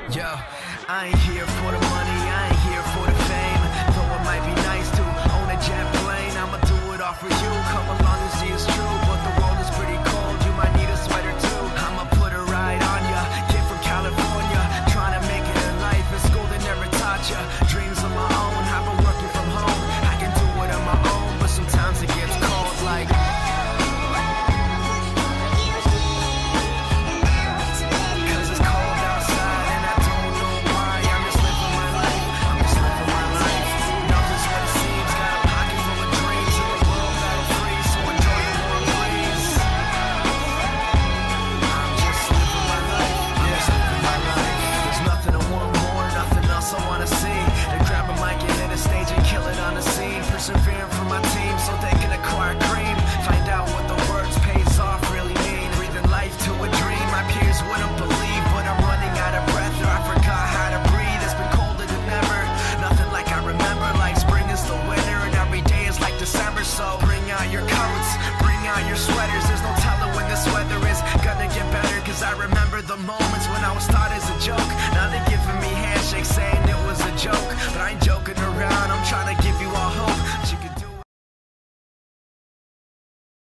Yo, I ain't here for the money, I ain't here for the fame. Though it might be nice to own a jet plane, I'ma do it all for you. Come along and see it's true, but the world is pretty cold. You might need a sweater too. I'ma put a ride on ya. Kid from California, trying to make it in life. In school they never taught ya. Dreams of my own, I've been working from home. I can do it on my own, but sometimes it gets cold like. Persevering for my team so they can acquire cream. Find out what the words pays off really mean. Breathing life to a dream my peers wouldn't believe, but I'm running out of breath or I forgot how to breathe. It's been colder than ever, nothing like I remember. Like spring is the winter and every day is like December. So bring out your coats, bring out your sweaters. There's no telling when this weather is gonna get better. Cause I remember the moments when I was thought as a joke. Now they're giving me handshakes saying it was a joke, but I ain't joking around. I'm trying to give you